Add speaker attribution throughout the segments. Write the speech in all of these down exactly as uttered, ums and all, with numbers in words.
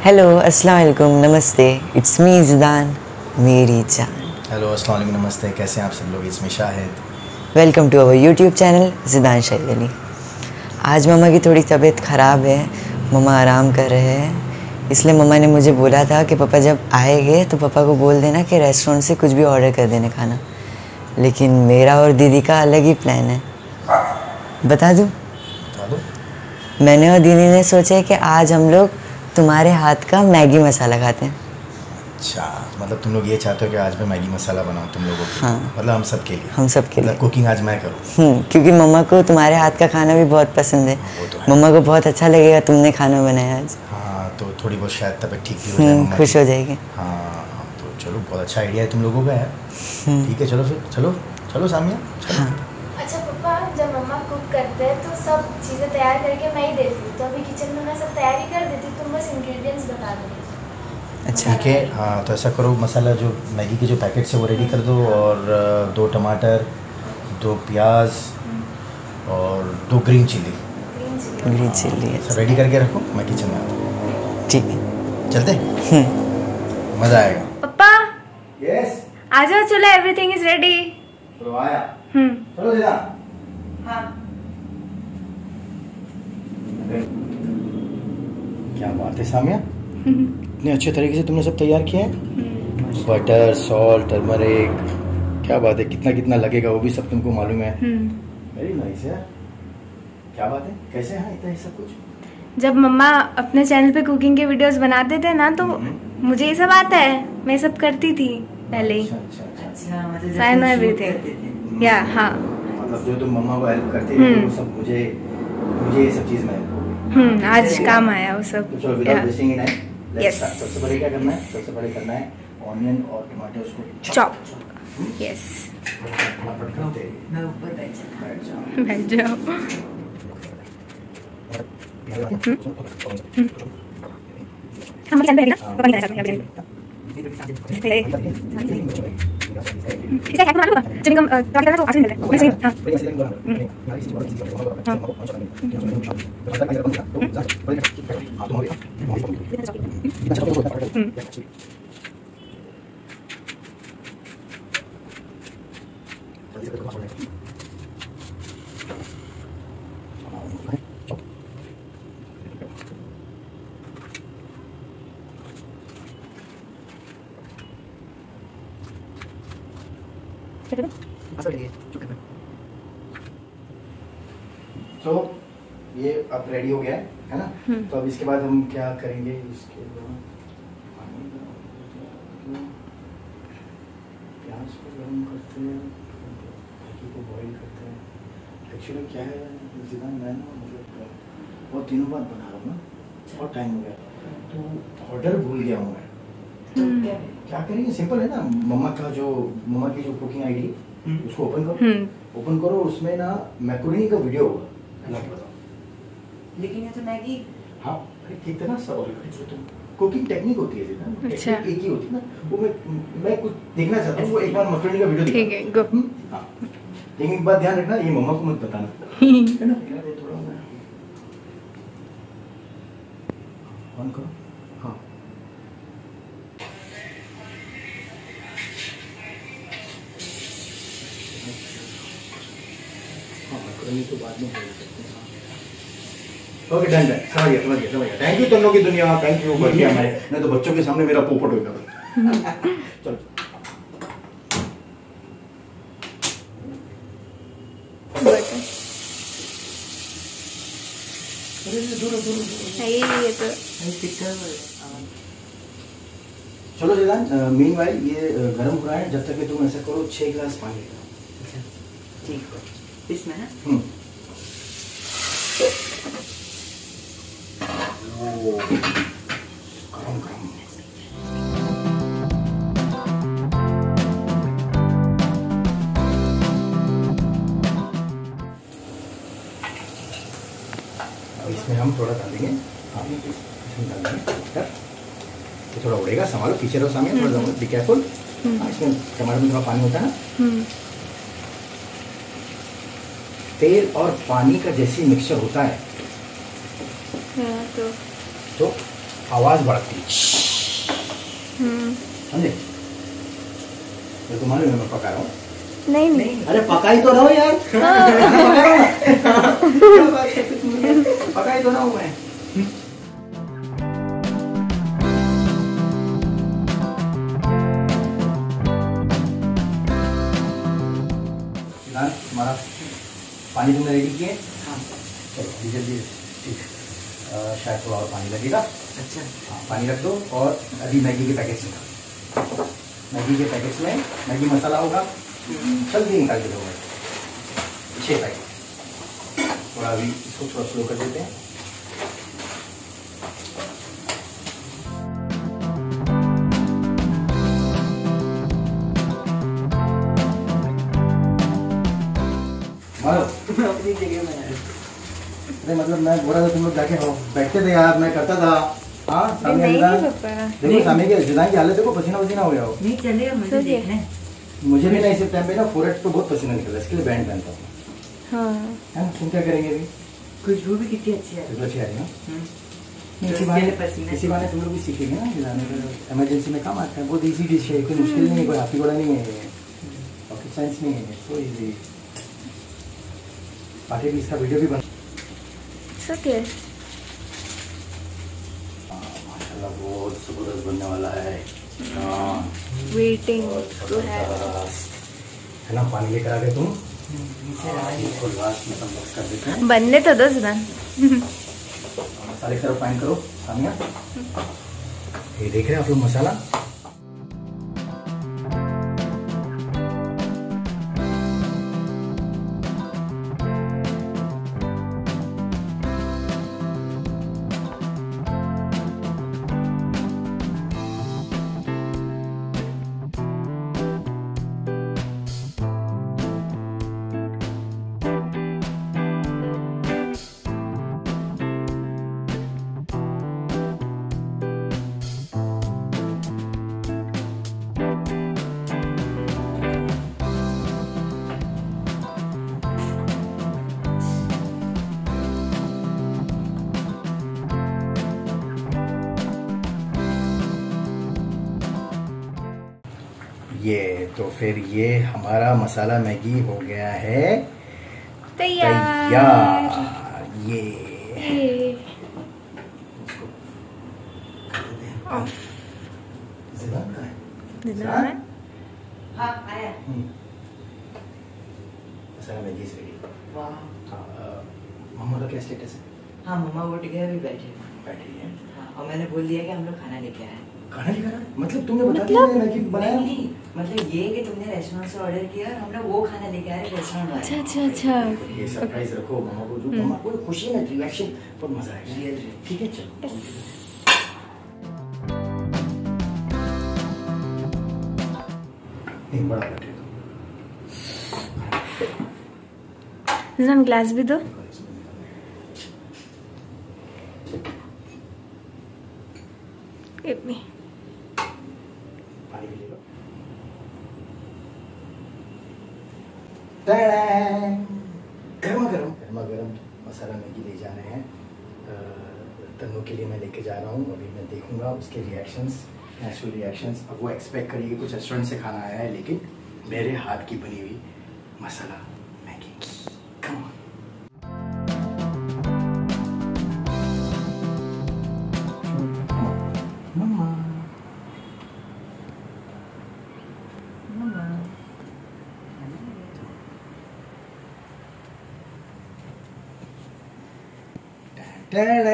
Speaker 1: Hello अस्सलाम वालेकुम, नमस्ते, इट्स मी ज़िदान मेरी जान।
Speaker 2: हेलो अस्सलाम वालेकुम, नमस्ते, कैसे हैं आप सब लोग? इसमें Shahid.
Speaker 1: Welcome to our YouTube channel Zidan Shahid Ali. आज मम्मा की थोड़ी तबीयत ख़राब है, मम्मा आराम कर रहे हैं, इसलिए मम्मा ने मुझे बोला था कि पापा जब आएंगे तो पापा को बोल देना कि रेस्टोरेंट से कुछ भी ऑर्डर कर देना खाना। लेकिन मेरा और दीदी का अलग ही प्लान है। बता दूँ? मैंने और दीदी ने सोचा है कि आज हम लोग तुम्हारे हाथ का मैगी मसाला खाते हैं।
Speaker 2: अच्छा, मतलब तुम लोग ये चाहते हो कि आज मैं मैगी मसाला बनाऊं तुम लोगों के लिए?
Speaker 1: हाँ,
Speaker 2: मतलब हम सब के लिए?
Speaker 1: हम सब के लिए।
Speaker 2: मतलब कुकिंग आज मैं करूं?
Speaker 1: हम्म, क्योंकि मम्मा को तुम्हारे हाथ का खाना भी बहुत पसंद है।
Speaker 2: वो तो है।
Speaker 1: मम्मा को बहुत अच्छा लगेगा तुमने खाना बनाया आज।
Speaker 2: हाँ, तो थोड़ी बहुत शायद तबीयत ठीक भी हो जाए, मम्मा
Speaker 1: खुश
Speaker 2: की।
Speaker 1: हो जाएगी।
Speaker 2: हाँ, तो चलो, बहुत अच्छा आइडिया है तुम लोगों का यार। ठीक है, चलो फिर, चलो चलो सामिया, चलो।
Speaker 1: हाँ।
Speaker 3: अच्छा पापा, जब मम्मा कुक करते हैं तो सब चीज़ें तैयार करके मैं ही देती हूँ, तो अभी किचन में मैं सब तैयारी कर देती हूँ, तुम बस इंग्रेडिएंट्स बता दो।
Speaker 1: अच्छा,
Speaker 2: ठीक है। हाँ, तो ऐसा करो, मसाला जो मैगी के जो पैकेट्स है वो रेडी कर दो, और दो टमाटर, दो प्याज और दो green chilli.
Speaker 3: Green chilli.
Speaker 1: Green chilli
Speaker 2: सब रेडी करके रखो, मैं किचन में आता हूँ।
Speaker 1: ठीक है।
Speaker 2: चलते? मज़ा आएगा।
Speaker 3: पापा
Speaker 2: यस,
Speaker 3: आ जाओ, चलो, एवरीथिंग इज रेडी।
Speaker 2: चलो आया।
Speaker 3: हम्म।
Speaker 2: चलो सीधा।
Speaker 3: हाँ।
Speaker 2: क्या बात है सामिया, इतने अच्छे तरीके से तुमने सब तैयार किया है। बटर, सॉल्ट, टर्मरिक, क्या बात है, कितना कितना लगेगा वो भी सब तुमको मालूम है। वेरी नाइस यार, क्या बात है, कैसे है इतना सब कुछ?
Speaker 3: जब मम्मा अपने चैनल पे कुकिंग के वीडियोस बनाते थे ना, तो मुझे ये सब आता है, मैं सब करती थी पहले ही।
Speaker 2: अच्छा अच्छा अच्छा।
Speaker 1: अच्छा, मतलब
Speaker 3: So I know everything. या हाँ।
Speaker 2: मतलब जो तुम मम्मा को हेल्प करते थे वो सब मुझे मुझे ये सब चीज़ में help हो गई।
Speaker 3: हम्म, आज काम आया वो सब।
Speaker 2: तो चलो, without wasting time, let's
Speaker 3: Yes.
Speaker 2: Start. सबसे पहले क्या करना है? सबसे पहले करना है ऑनियन और टमाटर्स को
Speaker 3: चॉप। यस।
Speaker 2: फटाफट करते
Speaker 1: मैं ऊपर बैठ जाता
Speaker 2: बैठ जाओ।
Speaker 3: बैठ जाओ। हम क्या बैठना? पापा नहीं करना चाहते इसका क्या मालूम है? जब हम ट्राई करना तो आसान मिलता है। मैं सही हां।
Speaker 2: तो ये अब रेडी हो गया है है ना? तो अब इसके बाद हम क्या करेंगे? इसके बाद प्याज को गर्म करते हैं, मैगी को बॉईल करते हैं। एक्चुअली क्या है ज़िदान, मैं ना मतलब बहुत दिनों बाद बना रहा हूँ ना, बहुत टाइम हो गया, तो ऑर्डर भूल गया हूँ मैं। तो क्या क्या करेंगे? सिंपल है ना, मम्मा का जो मम्मा की जो कुकिंग आईडी उसको ओपन करो, ओपन करो, उसमें ना मैक्रोनी का वीडियो होगा।
Speaker 1: लेकिन ये तो मैगी।
Speaker 2: हाँ, कितना सब कुकिंग टेक्निक होती है ना,
Speaker 3: अच्छा।
Speaker 2: एक ही होती है ना, वो मैं मैं कुछ देखना चाहता हूँ, वो एक बार मैक्रोनी का वीडियो
Speaker 3: ठीक है, गो।
Speaker 2: हाँ, लेकिन एक बात ध्यान रखना, ये मम्मा को मत बताना, है ना? थोड़ा ऑन करो। हाँ, मैक्रोनी तो बाद में हो सकते हैं। ओके, डन डन, समझ गया समझ गया समझ गया। थैंक यू तुम लोग की दुनिया, थैंक यू, बढ़िया। मैं नहीं तो बच्चों के सामने मेरा पोपट होगा। चलो
Speaker 3: ये तो
Speaker 2: चलो ज़िदान, मीनवाइल ये गर्म हो रहा है, जब तक कि तुम ऐसा करो छह गिलास पानी लेना।
Speaker 1: ठीक है, इसमें है।
Speaker 2: हम्म। ओ, गरम गरम। अब इसमें हम थोड़ा डालेंगे, हाँ, इसमें डालेंगे, ये थोड़ा उड़ेगा, संभालो, पीछे रहो सामने, थोड़ा बी केयरफुल। इसमें टमाटर में थोड़ा पानी होता है ना, तेल और पानी का जैसी मिक्सचर होता है,
Speaker 3: तो
Speaker 2: तो आवाज बढ़ती है, समझे? मैं तुम्हारे में मैं पका रहा हूँ।
Speaker 3: नहीं नहीं,
Speaker 2: अरे पकाई तो रहो यार। पकाई तो रहा हूँ मैं। हमारा पानी तुमने रेडी किए? हाँ। चलो जल्दी जल्दी, ठीक। शायद थोड़ा और पानी लगेगा। अच्छा। हाँ, पानी रख दो। और अभी मैगी के पैकेट्स निकाल। मैगी के पैकेट्स में मैगी मसाला होगा, जल्दी निकाल के दो। छः पैकेट। थोड़ा अभी इसको थोड़ा स्लो कर देते हैं। मारो अपनी जगह में। अरे मतलब मैं बोल रहा था तुम लोग जाके हो बैठते थे यार, मैं करता था। हाँ सामने देखो, सामने के जिदान की हालत देखो, पसीना पसीना हो गया हो।
Speaker 1: नहीं चलेगा मुझे देखने।
Speaker 2: मुझे भी नहीं, इस टाइम पे ना फोरहेड पे बहुत पसीना निकल रहा है, इसके लिए बैंड पहनता हूँ। हाँ है ना? तुम क्या करेंगे अभी?
Speaker 1: खुशबू भी कितनी अच्छी है,
Speaker 2: खुशबू अच्छी आ रही है ना। इसी बहाने इसी बहाने तुम लोग भी सीखेंगे ना जिदाने का, इमरजेंसी में काम आता है। बहुत इजी डिश है, कोई मुश्किल नहीं है, कोई हाथी घोड़ा नहीं है, रॉकेट साइंस नहीं है, सो इजी। आगे भी इसका वीडियो भी बन
Speaker 3: सके।
Speaker 2: माशाल्लाह बहुत जबरदस्त बनने वाला है।
Speaker 3: वेटिंग टू हैव
Speaker 2: है ना। पानी लेकर आ गए तुम, इसको लास्ट में सब मिक्स कर देते हैं।
Speaker 3: बनने तो दो जिदान।
Speaker 2: मसाले की तरफ फाइन करो सामिया। ये देख रहे हैं आप लोग मसाला। ये तो फिर ये हमारा मसाला मैगी हो गया है
Speaker 3: तैयार।
Speaker 2: ये
Speaker 1: हाँ आया।
Speaker 2: मसाला मैगी से रेडी।
Speaker 1: वाह।
Speaker 2: मम्मा का क्या स्टेटस है?
Speaker 1: हाँ मम्मा उठ गए, अभी बैठे
Speaker 2: बैठी है।
Speaker 1: हाँ, और मैंने बोल दिया कि हम लोग खाना लेके आए।
Speaker 2: खाना लेकर आए? मतलब तुमने बता दिया मैगी बनाया?
Speaker 1: नहीं, मतलब ये कि तुमने रेस्टोरेंट से ऑर्डर किया और हम लोग वो खाना लेके आए रेस्टोरेंट वाले।
Speaker 3: अच्छा अच्छा अच्छा।
Speaker 2: ये सरप्राइज रखो मम्मा को, जो मम्मा को खुशी में रिएक्शन पर मजा आएगा।
Speaker 1: रियल
Speaker 2: ठीक है चलो। एक बड़ा प्लेट दो।
Speaker 3: जिदान ग्लास भी दो। Give me.
Speaker 2: पानी भी ले लो। गर्मा गर्म गर्मा गर्म मसाला मैगी ले जा रहे हैं तन्नू के लिए। मैं लेके जा रहा हूँ, अभी मैं देखूंगा उसके रिएक्शंस, नेचुरल रिएक्शंस। अब वो एक्सपेक्ट करिए कुछ रेस्टोरेंट से खाना आया है, लेकिन मेरे हाथ की बनी हुई मसाला मैगी। Come on. मम्मा
Speaker 3: अरे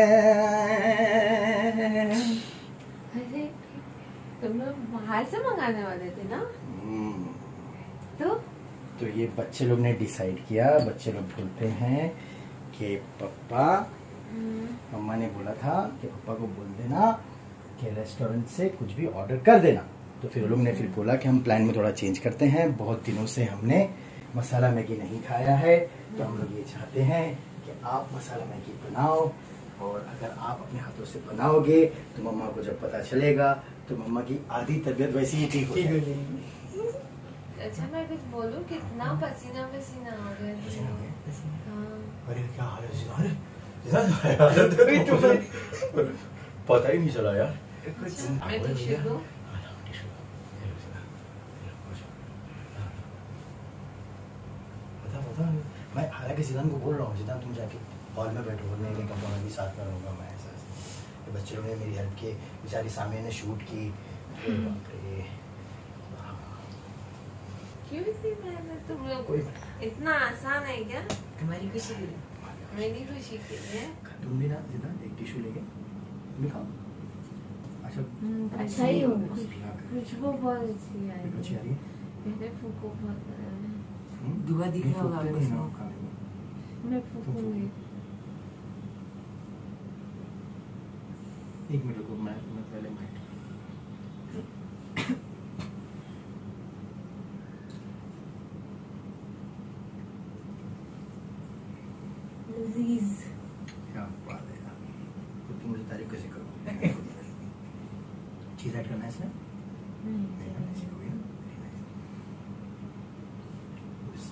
Speaker 3: तुम लोग बाहर से मंगाने वाले थे ना? तो
Speaker 2: तो ये बच्चे लोग ने डिसाइड किया। बच्चे लोग बोलते हैं कि पापा, मम्मा ने बोला था कि पापा को बोल देना कि रेस्टोरेंट से कुछ भी ऑर्डर कर देना। तो फिर वो लोग ने फिर बोला कि हम प्लान में थोड़ा चेंज करते हैं। बहुत दिनों से हमने मसाला मैगी नहीं खाया है, तो हम लोग ये चाहते हैं कि आप मसाला मैगी बनाओ, और अगर आप अपने हाथों से बनाओगे तो मम्मा को जब पता चलेगा तो मम्मा की आधी तबीयत वैसे ही ठीक हो जाएगी।
Speaker 3: अच्छा मैं कुछ बोलूं, कितना पसीना पसीना आ गया।
Speaker 2: पसीना हो गया?
Speaker 3: हाँ।
Speaker 2: अरे क्या हाल है? पता ही नहीं चला यार।
Speaker 4: मैं टिश्यू दो।
Speaker 2: पता पता मैं हालांकि जिदान को बोल रहा हूँ, जिदान तुम जाके हॉल में बैठो, नहीं नहीं कंपाउंड में भी साथ में रहूँगा मैं, ऐसा ऐसा। बच्चे लोगों ने मेरी हेल्प की, बेचारी सामने ने शूट की।
Speaker 4: क्यों इतनी मेहनत तुम लोग?
Speaker 2: कोई
Speaker 4: इतना आसान है क्या?
Speaker 1: हमारी खुशी के लिए।
Speaker 4: मेरी खुशी के लिए।
Speaker 2: तुम भी ना जिदान एक टिश्यू लेके तुम खाओ। अच्छा
Speaker 3: अच्छा ही होगा।
Speaker 4: खुशबू बहुत अच्छी आई
Speaker 2: अच्छी आ रही है।
Speaker 4: मेरे फूको बहुत बड़ा है।
Speaker 1: दुआ
Speaker 2: नहीं,
Speaker 1: दिखा होगा
Speaker 2: फूकते
Speaker 1: आपको
Speaker 2: नहीं ना
Speaker 1: इसमें।
Speaker 2: खाने में।
Speaker 4: मैं फूकूंगी।
Speaker 2: एक मिनट रुको, मैं मैं पहले मैं
Speaker 3: लजीज।
Speaker 2: क्या बात है यार, खुद की मुझे तारीफ कैसे करूँ? चीज़ ऐड करना है इसमें? नहीं ना, ऐसी हो गई ना? Very nice. बस।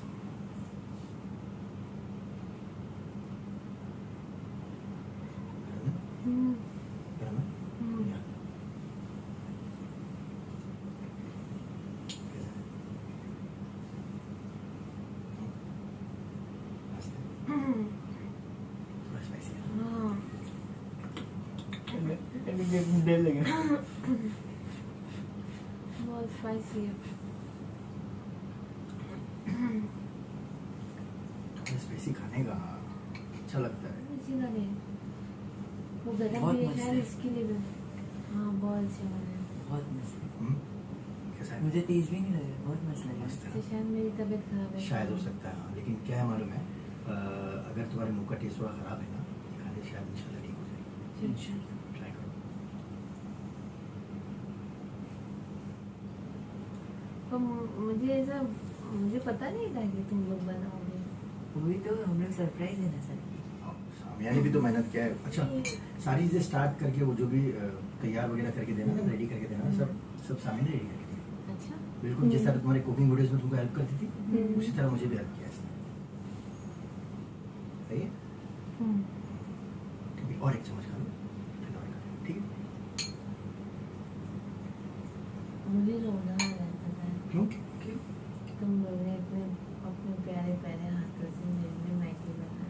Speaker 2: गरम है? गरम है? या। कैसा है? मस्त है? थोड़ा spicy है।
Speaker 4: हाँ।
Speaker 2: डेढ़ लगे।
Speaker 4: बहुत स्पाइसी है।
Speaker 2: थोड़ा स्पाइसी खाने का अच्छा लगता है।
Speaker 4: अच्छी लगे। वो गरम
Speaker 1: बहुत
Speaker 4: भी है
Speaker 1: मस्त
Speaker 4: शायद
Speaker 1: है।
Speaker 4: इसके लिए भी। हाँ बहुत अच्छा बना है।
Speaker 1: बहुत मस्त है।
Speaker 2: हम्म? कैसा है?
Speaker 1: मुझे तेज भी नहीं लगा, बहुत मस्त लगा।
Speaker 2: मस्त है
Speaker 4: तो
Speaker 2: ना?
Speaker 4: शायद मेरी तबीयत खराब है।
Speaker 2: शायद हो सकता है, हाँ। लेकिन क्या है मालूम है, अ, अगर तुम्हारे मुंह का टेस्ट थोड़ा खराब है ना, ये खाने से शायद इंशाल्लाह ठीक हो जाएगी।
Speaker 4: अच्छा।
Speaker 2: ट्राई करो।
Speaker 4: तो मुझे ऐसा मुझे पता नहीं था कि तुम लोग बनाओगे।
Speaker 1: वही तो हम लोग सरप्राइज है ना सर।
Speaker 2: हाँ, सामिया ने भी तो मेहनत किया है। अच्छा, सारी चीजें स्टार्ट करके वो जो भी अ, तैयार वगैरह करके देना ना, रेडी करके देना, सब सब सामिया ने रेडी करके दिया।
Speaker 4: अच्छा।
Speaker 2: बिल्कुल जिस तरह तुम्हारे कुकिंग वीडियोस में तुमको हेल्प करती थी,
Speaker 4: हम्म।
Speaker 2: उसी तरह मुझे भी हेल्प किया इसने। सही है?
Speaker 4: हम्म।
Speaker 2: ठीक है, और एक चम्मच खा लो, फिर और खा लो, ठीक है?
Speaker 4: मुझे रोना आ रहा है पता है।
Speaker 2: क्यों क्यों?
Speaker 4: तुम लोग ने इतने अपने प्यारे प्यारे हाथों से मेरे लिए मैगी बनाई।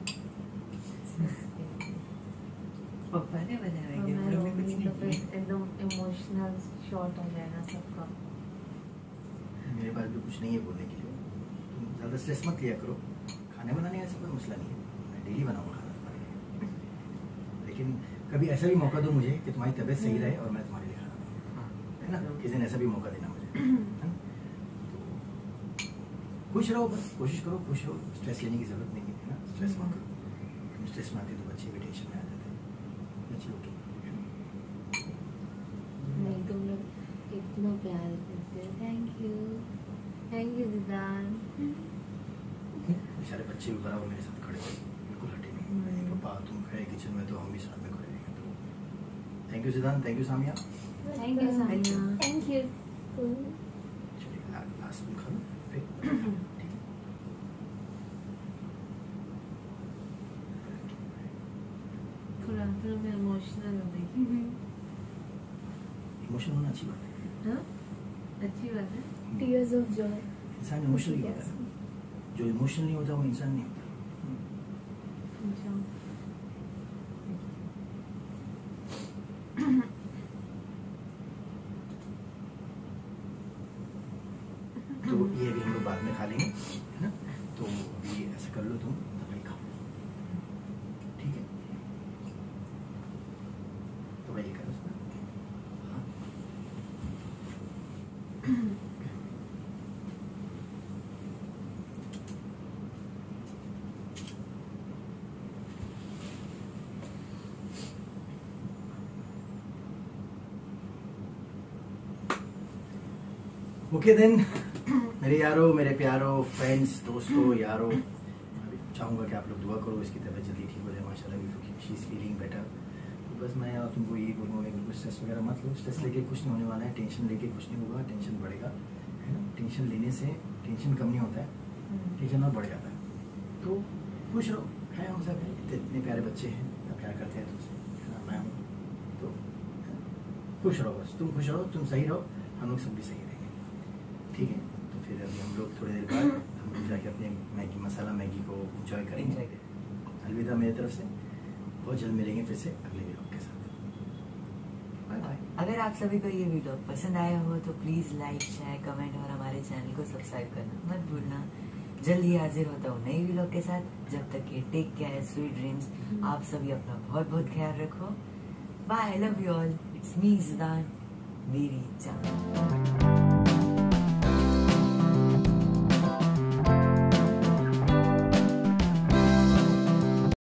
Speaker 1: पापा ने बनाया
Speaker 4: और
Speaker 1: है,
Speaker 4: मैं
Speaker 1: हम लोग ने कुछ
Speaker 4: रोऊंगी तो
Speaker 1: नहीं
Speaker 4: फिर
Speaker 1: किया।
Speaker 4: एकदम इमोशनल शॉट हो जाएगा सबका।
Speaker 2: मेरे पास भी कुछ नहीं है बोलने के लिए। तुम ज़्यादा स्ट्रेस मत लिया करो। खाने बनाने का ऐसा कोई मसला नहीं है, मैं डेली बनाऊंगा खाना तुम्हारे लिए। लेकिन कभी ऐसा भी मौका दो मुझे कि तुम्हारी तबीयत सही रहे और मैं तुम्हारे लिए खाना बनाऊँ, है ना? किसी दिन ऐसा भी मौका देना मुझे, है ना? तो खुश रहो, बस कोशिश करो खुश रहो। स्ट्रेस लेने की जरूरत नहीं है ना, स्ट्रेस मत करो। स्ट्रेस में आते तो बच्चे भी टेंशन में आ जाते हैं। बच्चे लोग
Speaker 4: नहीं तुम लोग इतना प्यार करते हो। Thank you thank you Zidan.
Speaker 2: बेचारे बच्चे भी बराबर मेरे साथ खड़े हुए, बिल्कुल हटे नहीं। मैंने कहा, पापा तुम खड़े किचन में तो हम भी साथ में खड़े रहेंगे। तो thank you Zidan, thank you Samiya.
Speaker 4: Thank you Samiya.
Speaker 3: Thank you.
Speaker 2: चलिए ला- लास्ट में खा लो फिर, ठीक है?
Speaker 4: थोड़ा थोड़ा मैं इमोशनल हो गई।
Speaker 2: इमोशनल होना अच्छी बात है।
Speaker 4: हाँ अच्छी बात है।
Speaker 3: Tears of joy.
Speaker 2: इंसान इमोशनल नहीं होता है, जो इमोशनल नहीं होता वो इंसान नहीं होता।
Speaker 4: अच्छा।
Speaker 2: तो ये भी हम लोग बाद में खा लेंगे, है ना? तो अभी ऐसा कर लो, तुम दवाई खाओ, ठीक है? दवाई लेकर उसमें हाँ। ओके देन मेरे यारो, मेरे प्यारो, फ्रेंड्स, दोस्तों, यारो, मैं चाहूँगा कि आप लोग दुआ करो इसकी तबीयत जल्दी ठीक हो जाए माशाल्लाह। She is feeling better. तो बस मैं यार तुमको यही बोलूँगा कि बिल्कुल स्ट्रेस वगैरह मत लो। स्ट्रेस लेके कुछ नहीं होने वाला है, टेंशन लेके कुछ नहीं होगा, टेंशन बढ़ेगा, है ना? टेंशन लेने से टेंशन कम नहीं होता है, टेंशन और बढ़ जाता है। तो खुश रहो, है हम सब हैं, इतने इतने प्यारे बच्चे हैं, इतना प्यार करते हैं तुमसे, है ना? मैं हूँ, तो खुश रहो बस, तुम खुश रहो, तुम सही रहो, हम लोग सब भी सही रहेंगे, ठीक है। तो फिर अभी हम लोग थोड़ी देर बाद हम लोग जाके अपने मैगी मसाला मैगी को एंजॉय करेंगे। अलविदा मेरी तरफ से, बहुत जल्द मिलेंगे फिर से अगले वीडियो के साथ। Bye bye.
Speaker 1: अगर आप सभी को ये वीडियो पसंद आया हो तो प्लीज लाइक शेयर कमेंट और हमारे चैनल को सब्सक्राइब करना मत भूलना। जल्द ही हाजिर होता हूँ नई वीडियो के साथ। जब तक के टेक केयर, स्वीट ड्रीम्स। आप सभी अपना बहुत बहुत ख्याल रखो। Bye, I love you all. It's me Zidan, मेरी जान।